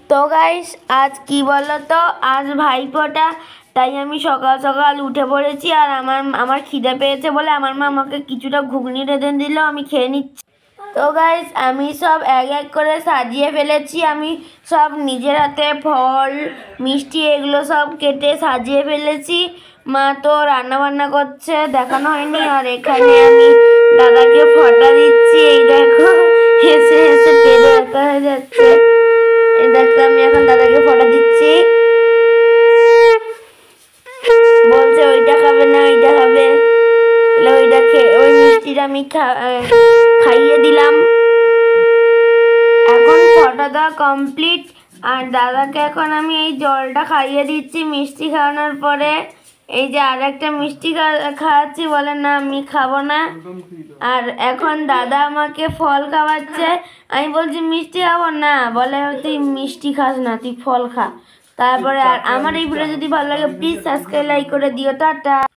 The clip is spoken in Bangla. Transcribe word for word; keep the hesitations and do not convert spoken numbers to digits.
তো গাইস আজ কি বলো তো, আজ ভাইফোঁটা। তাই আমি সকাল সকাল উঠে পড়েছি। আর আমার আমার খিদে পেয়েছে বলে আমার মা আমাকে কিছুটা ঘুগনি রেঁধে দিল, আমি খেয়ে নিচ্ছি। তো গাইস আমি সব এক এক করে সাজিয়ে ফেলেছি। আমি সব নিজের হাতে ফল মিষ্টি এগুলো সব কেটে সাজিয়ে ফেলেছি। মা তো রান্না বান্না করছে, দেখানো হয়নি। আর এখানে আমি দাদাকে ফটা দিচ্ছি। এই দেখো হেসে হেসে পেটে ব্যথা হয়ে যাচ্ছে। এই দেখো আমি এখন দাদাকে ফটা দিচ্ছি। বলছে ওইটা খাবে না, ওইটা খাবে। ওইটা খেয়ে ওই মিষ্টিটা আমি খাইয়ে দিলাম। এখন ফটা দেওয়া কমপ্লিট। আর দাদাকে এখন আমি এই জলটা খাইয়ে দিচ্ছি মিষ্টি খাওয়ানোর পরে। এই যে আর একটা মিষ্টি খাওয়াচ্ছি, বলে না আমি খাবো না। আর এখন দাদা আমাকে ফল খাওয়াচ্ছে। আমি বলছি মিষ্টি খাবো না, বলে তুই মিষ্টি খাস না, তুই ফল খা। তারপরে আর আমার এই ভিডিও যদি ভালো লাগে প্লিজ সাবস্ক্রাইব লাইক করে দিও। টাটা।